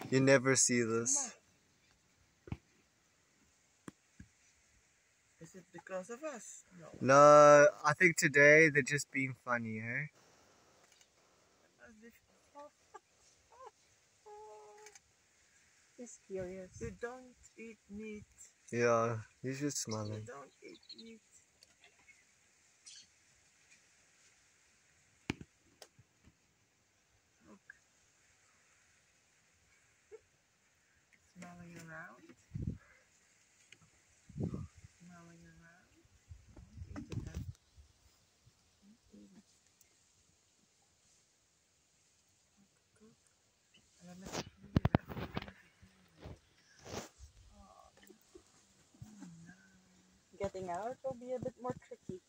You never see this. Is it because of us? No. No, I think today they're just being funny, eh? He's curious. You don't eat meat. Yeah, he's just You smiling. don't eat meat. Look. Smelling around. Smelling around. Don't eat it, huh? Don't eat it. Cook. And then let's clean it up. Oh, no. Getting out will be a bit more tricky.